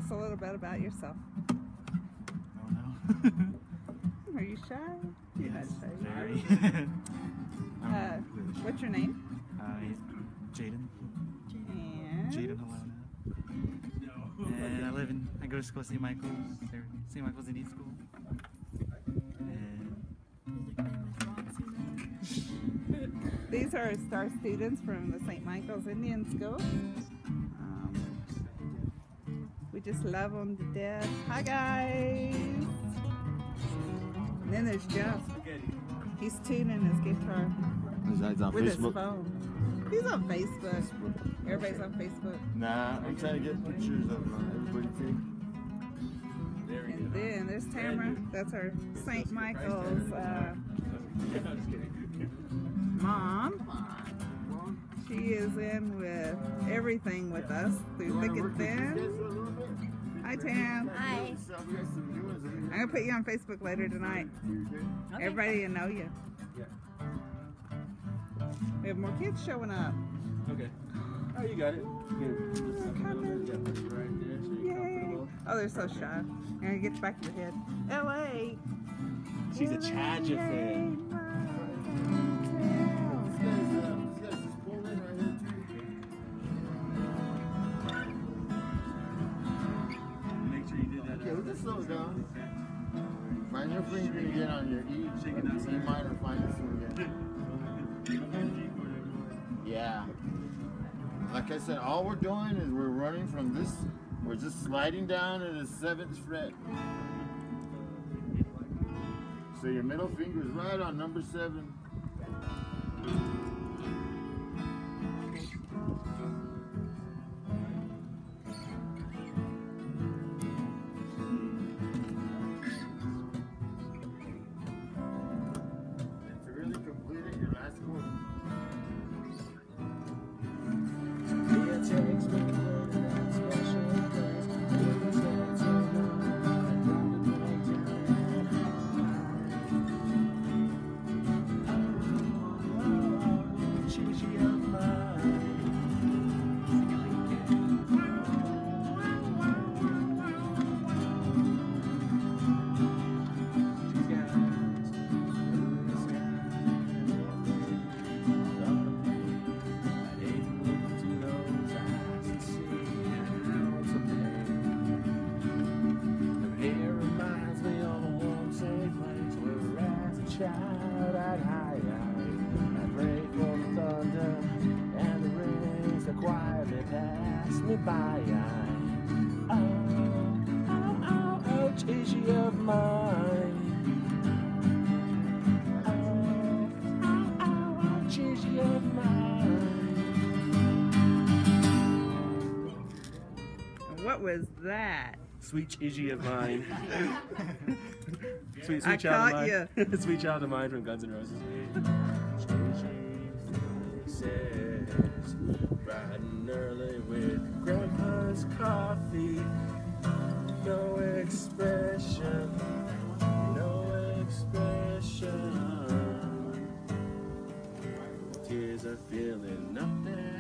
us a little bit about yourself. Oh no. Are you shy? You're not shy. Very. What's your name? Jaden. And? Jaden Halona. And I go to school at St. Michael's. St. Michael's Indian School. These are star students from the St. Michael's Indian School. We just love them to death. Hi guys! And then there's Jeff. He's tuning his guitar with his phone. He's on Facebook. Everybody's on Facebook. Nah, I'm trying to get pictures of everybody too. And then there's Tamara. That's our St. Michael's mom. She is in with everything with us through thick and thin. Hi, Tam. Hi. I'm going to put you on Facebook later tonight. Okay. Everybody will know you. We have more kids showing up. Okay. Oh, you got it. Yay. Oh, they're so shy. I'm going to get you back to your head. LA. She's a Charger fan. Make sure you did that. Okay, we'll just slow it down. Find your finger again on your E. E minor, find this one again. Yeah. Like I said, all we're doing is we're running from this. We're just sliding down to the 7th fret. So your middle finger is right on number 7. To really complete it, your last chord. Shout out high, I pray for the thunder and the rains that quietly pass me by. Oh, Gigi of mine. Oh, Gigi of mine. What was that? Sweet Gigi of mine. Sweet I child caught of mine. Sweet child of mine from Guns N' Roses. Bright and early with Grandpa's coffee. No expression, no expression. Tears are feeling nothing.